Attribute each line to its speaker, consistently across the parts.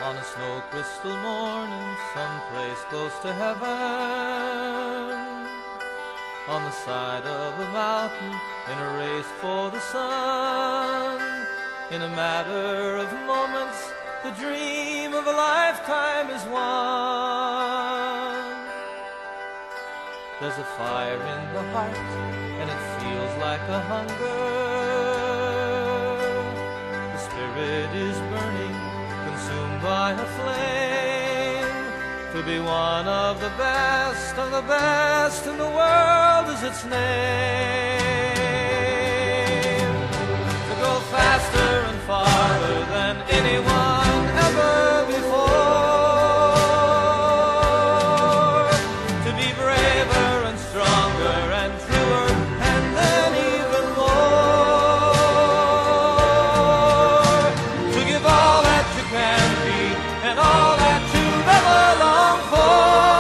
Speaker 1: On a snow crystal morning, someplace close to heaven, on the side of a mountain, in a race for the sun, in a matter of moments, the dream of a lifetime is won. There's a fire in the heart, and it feels like a hunger. The spirit is burning, consumed by a flame. To be one of the best in the world is its name. To go faster and farther than anyone ever before. To be braver and stronger and truer, and then even more. To give all that you can be and all that you've ever longed for.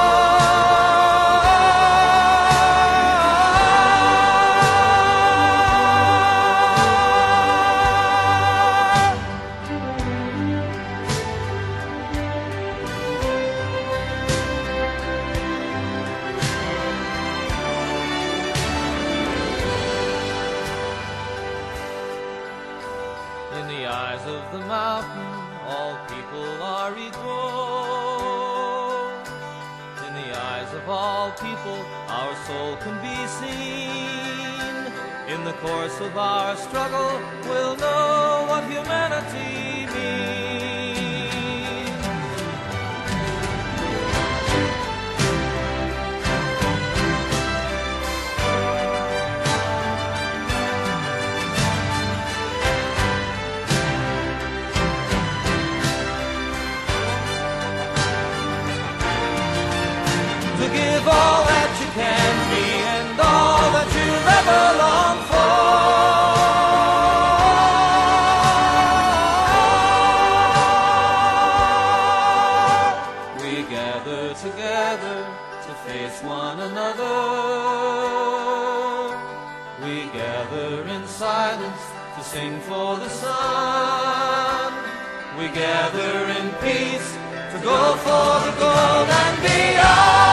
Speaker 1: In the eyes of the mountain, all people are equal. In the eyes of all people, our soul can be seen. In the course of our struggle, we'll know what humanity means. To give all that you can be and all that you've ever longed for. We gather together to face one another. We gather in silence to sing for the sun. We gather in peace to go for the gold and beyond.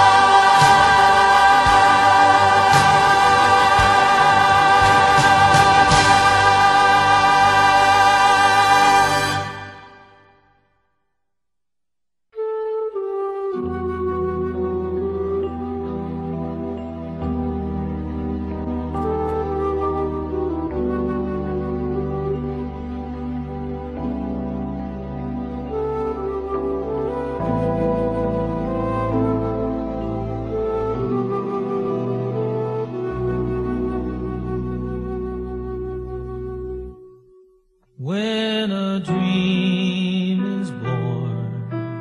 Speaker 1: When a dream is born,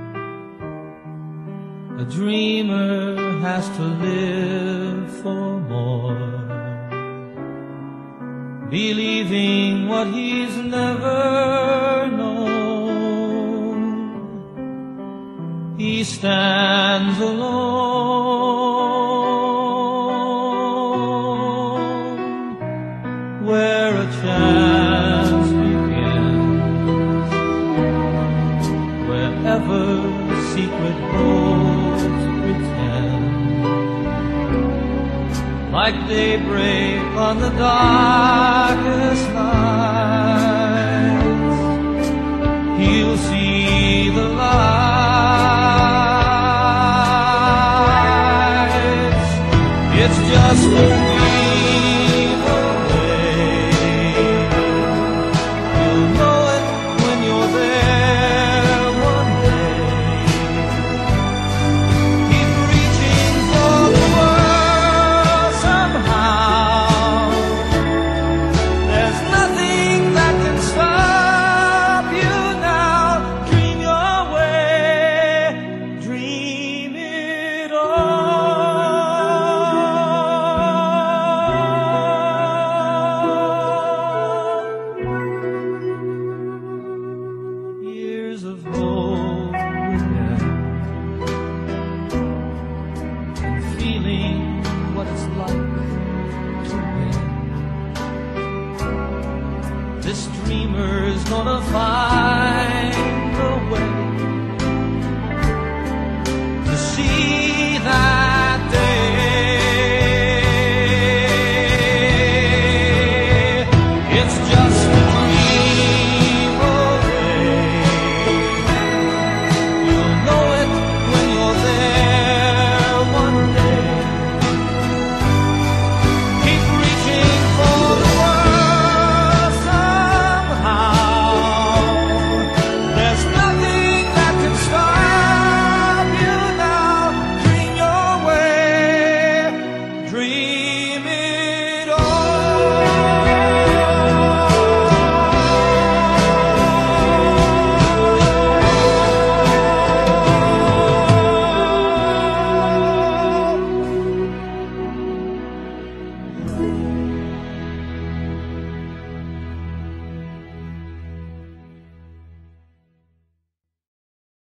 Speaker 1: a dreamer has to live for more, believing what he's never known. He stands alone where a chance wherever secret roads pretend, like daybreak on the darkest nights, he'll see the lights. It's just a dream away. You'll know it when you're there one day. Keep reaching for the world somehow. There's nothing that can stop you now. Dream your way, dream it all. Years of hope again, and feeling what it's like to win. This dreamer's gonna find